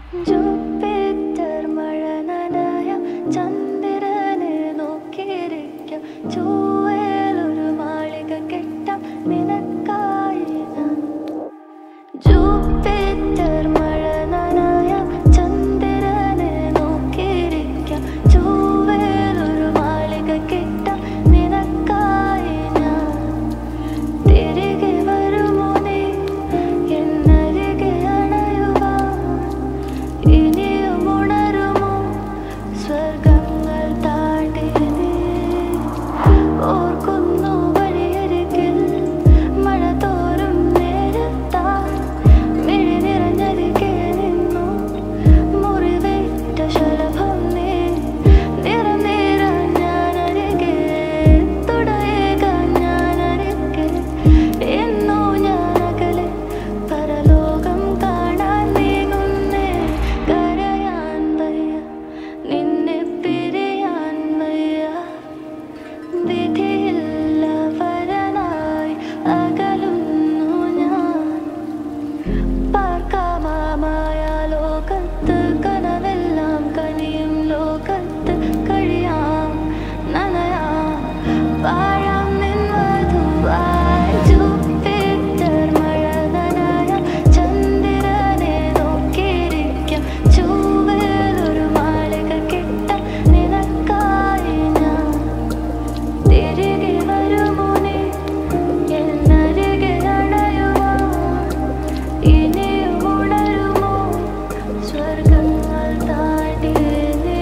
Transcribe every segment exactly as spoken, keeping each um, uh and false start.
Jupiter മഴ നനയാം ചന്ദ്രനെ നോക്കിയിരിക്കാം ചൊവ്വയിലൊരു മാളിക കെട്ടാം നിനക്കായി ഞാൻ. ജൂപ്പിറ്റർ മഴ നനയാം ചന്ദ്രനെ നോക്കിയിരിക്കാം ചൊവ്വയിലൊരു മാളിക കെട്ടാം നിനക്കായി ഞാൻ. തിരികെ വരുമോ നീ എന്നരികെ അണയുവാൻ? ഇനിയും ഉണരുമോ സ്വർഗങ്ങൾ താണ്ടി നീ? ഓർക്കുന്നു വഴിയരികിൽ മഴ തോരും നേരത്താൽ മിഴി നിറഞ്ഞരികെ നിന്നു മുറിവേറ്റ ശലഭം നീ. നിറം നീരാൻ ഞാനരികെ തുടയേകാൻ ഞാനരികെ എന്നോ ഞാനകലെ പരലോകം കാണാൻ നീങ്ങുന്നേ. കരയാൻ വയ്യ നിന്നെ പിരിയാൻ വയ്യ വിധിയില്ലവരനായി അകലുന്നു ഞാൻ. പാർക്കാമായ ലോകത്ത് കനവെല്ലാം കനിയും ലോകത്ത് കഴിയാം നനയാം വാഴാം നിൻ വധുവായി. ജൂപ്പിറ്റർ മഴ നനയാം ചന്ദ്രനെ നോക്കിയിരിക്കാം ചൊവ്വയിലൊരു മാളിക കെട്ടാം നിനക്കായി ഞാൻ. തിരികെ വരുമോ നീ എന്നരികെ അണയുവാൻ? ഇനിയും ഉണരുമോ സ്വർഗങ്ങൾ താണ്ടി നീ?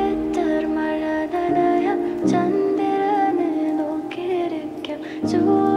ജൂപ്പിറ്റർ മഴ നനയാം ചന്ദ്രനെ നോക്കിയിരിക്കാം ചൊവ്വ